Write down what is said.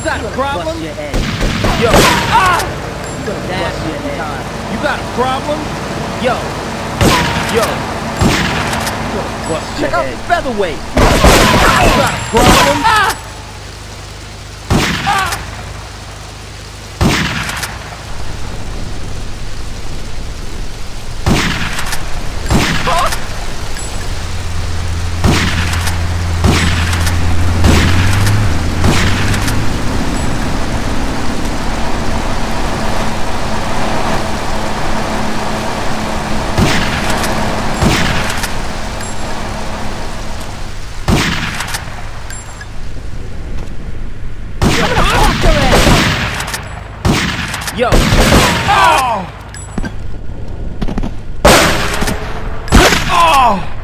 got a problem? Bust your head. Yo. Ah! You gonna bust your head. You got a problem? Yo. Yo. You gonna bust Check your out head. featherweight. You got a problem? Ah! Yo. Oh! Oh!